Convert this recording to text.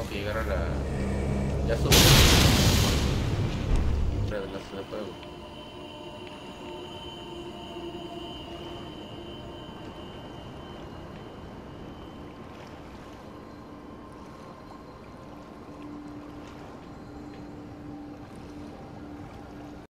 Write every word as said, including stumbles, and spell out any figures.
que llegar a la... Ya subí. Hombre, adelante de fuego.